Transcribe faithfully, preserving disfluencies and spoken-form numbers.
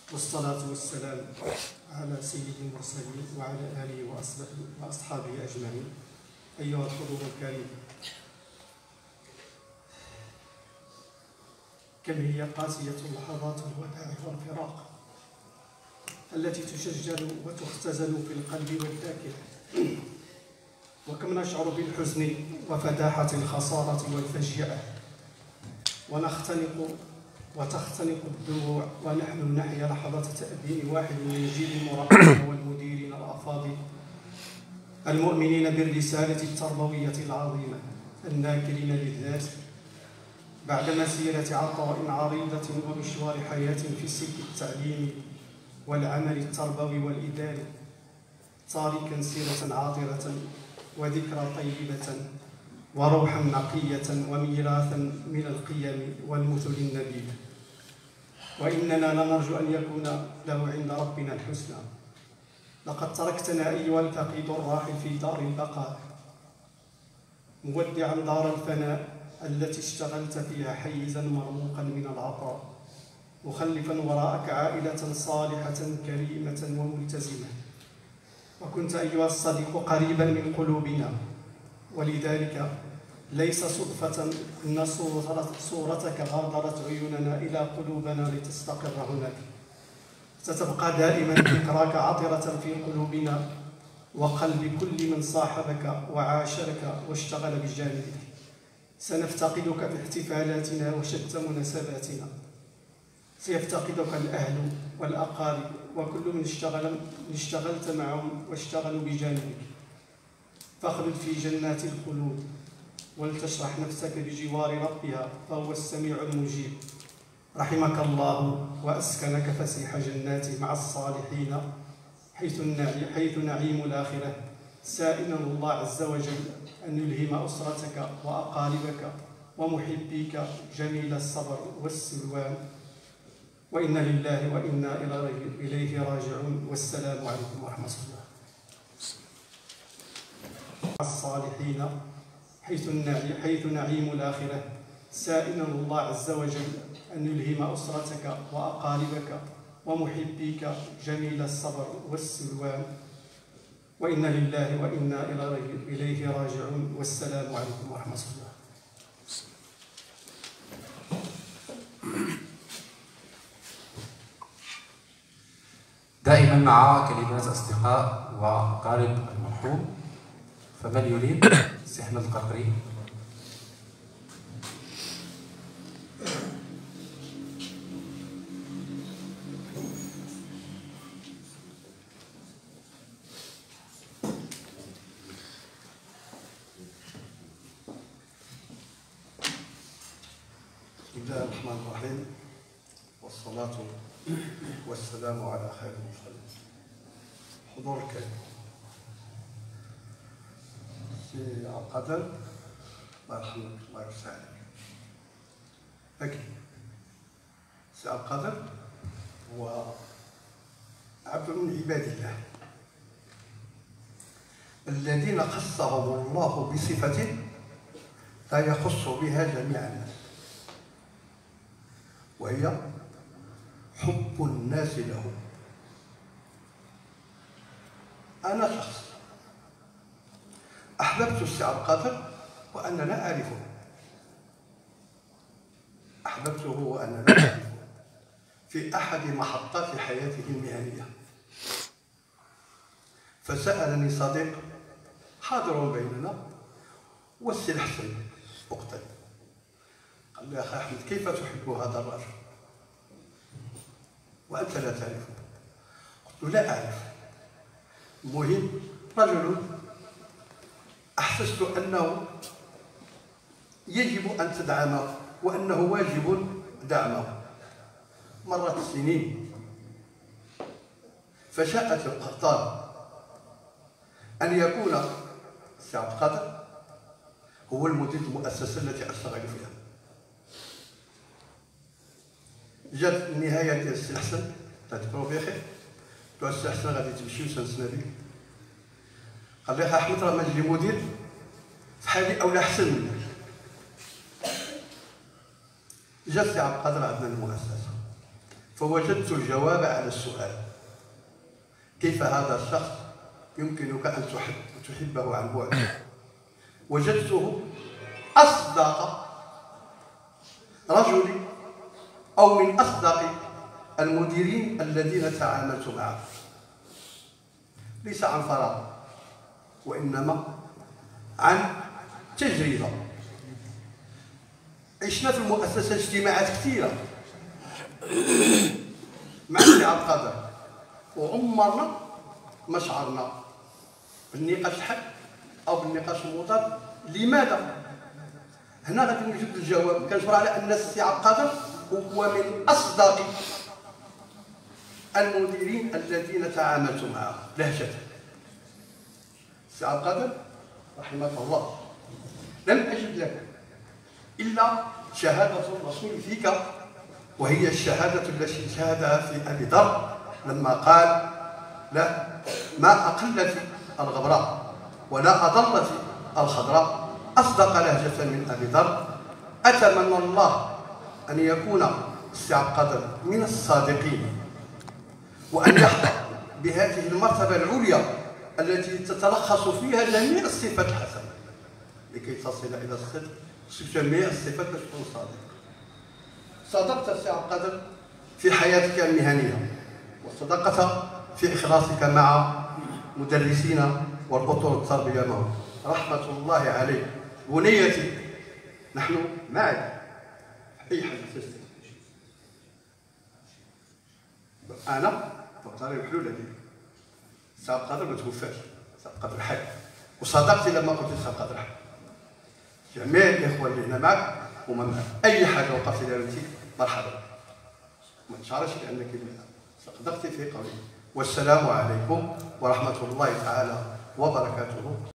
والصلاة والسلام على سيد المرسلين وعلى آله وأصحابه أجمعين. أيها الحضور الكريم، كم هي قاسية لحظات الوداع والفراق التي تشجر وتختزل في القلب والذاكرة، وكم نشعر بالحزن وفداحة الخسارة والفجيئة، ونختنق وتختنق الدموع ونحن نحيا لحظة تأبين واحد من جيل المراقبين والمديرين الأفاضل المؤمنين بالرسالة التربوية العظيمة الناكرين للذات بعد مسيرة عطاء عريضة ومشوار حياة في سلك التعليم والعمل التربوي والإداري، تاركا سيرة عاطرة وذكرى طيبة وروحا نقية وميراثا من القيم والمثل النبيلة. وإننا لنرجو أن يكون له عند ربنا الحسنى. لقد تركتنا أيها الفقيد الراحل في دار البقاء، مودعا دار الفناء التي اشتغلت فيها حيزا مرموقا من العطاء، مخلفا وراءك عائلة صالحة كريمة وملتزمة، وكنت أيها الصديق قريبا من قلوبنا، ولذلك ليس صدفة أن صورتك غادرت عيوننا إلى قلوبنا لتستقر هناك. ستبقى دائما ذكراك عطرة في قلوبنا وقلب كل من صاحبك وعاشرك واشتغل بجانبك. سنفتقدك في احتفالاتنا وشتى مناسباتنا، سيفتقدك الأهل والأقارب وكل من اشتغل اشتغلت معهم واشتغلوا بجانبك. فاخلد في جنات الخلود ولتشرح نفسك بجوار ربها فهو السميع المجيب. رحمك الله وأسكنك فسيح جناته مع الصالحين حيث حيث نعيم الآخرة، سائلا الله عز وجل أن يلهم أسرتك وأقاربك ومحبيك جميل الصبر والسلوان. وإنا لله وإنا إليه راجعون، والسلام عليكم ورحمة الله. الصالحين حيث حيث نعيم الآخرة، سائلا الله عز وجل أن يلهم أسرتك وأقاربك ومحبيك جميل الصبر والسلوان. وإنا لله وإنا إليه راجعون، والسلام عليكم ورحمة الله. دائما مع كلمات أصدقاء وأقارب المرحوم، فمن يريد سي أحمد القرقري. بسم الله الرحمن الرحيم، والصلاة والسلام على خير المرسلين. حضور الكريم، سي عبد الله يرحمك الله يوسع عليك. أكيد سي عبد القادر هو عبد من عباد الله الذين خصهم الله بصفة لا يخص بها جميع الناس، وهي حب الناس له. أنا شخص أحببت السي عبد القادر وأنا لا أعرفه، أحببته وأنا لا أعرفه في أحد محطات حياته المهنية. فسألني صديق حاضر بيننا والسي الحسن أقتل، قال لي يا أخي أحمد كيف تحب هذا الرجل وأنت لا تعرفه؟ قلت له لا أعرف. المهم رجل أحسست أنه يجب أن تدعمه وأنه واجب دعمه. مرت السنين فشاءت القرطان أن يكون السي عبد القادر هو المدير المؤسسة التي أشتغل فيها. جات النهاية ديال السي الحسن تذكروا بخير، قلت له السي حسن غادي تمشي وسنسنا بك. قال لي أحمد راه ماجي مدير فحالي أو لا أحسن منك. جا السي عبد القادر عندنا المؤسسة فوجدت الجواب على السؤال: كيف هذا الشخص يمكنك أن تحب تحبه عن بعد؟ وجدته أصدق رجل أو من أصدق المديرين الذين تعاملت معهم، ليس عن فراغ وإنما عن تجربة. عشنا في المؤسسة اجتماعات كثيرة مع سي عبد القادر، وعمرنا ما شعرنا بالنقاش الحق أو بالنقاش المضاد. لماذا؟ هنا غادي نوجد الجواب. كنشعر على أن السي عبد القادر هو من أصدق المديرين الذين تعاملت معهم لهجة. السي عبد القادر رحمه الله لم أجد لك إلا شهادة الرسول فيك، وهي الشهادة التي شهدها في أبي ذر لما قال: لا ما أقلت الغبراء ولا أضلت الخضراء، أصدق لهجة من أبي ذر. أتمنى الله أن يكون السي عبد القادر من الصادقين، وأن يحظى بهذه المرتبة العليا التي تتلخص فيها جميع الصفات الحسنة. لكي تصل إلى الصدق جميع الصفات باش تكون صادق. صدقت السي عبد القادر في حياتك المهنية، وصدقت في إخلاصك مع مدرسينا والأطر التربية معهم، رحمة الله عليه. بنيتي نحن معك أي حاجة تستطيع. أنا فقط الحلول هذه. السي عبد القادر ما توفاش، السي عبد القادر حي، وصدقتي لما قلت السي عبد القادر حي. جميع الإخوة اللي هنا معك هما معك، أي حاجة وقفت لها أنت مرحبا، ما تشعرش بأنك صدقتي في قولي. والسلام عليكم ورحمة الله تعالى وبركاته.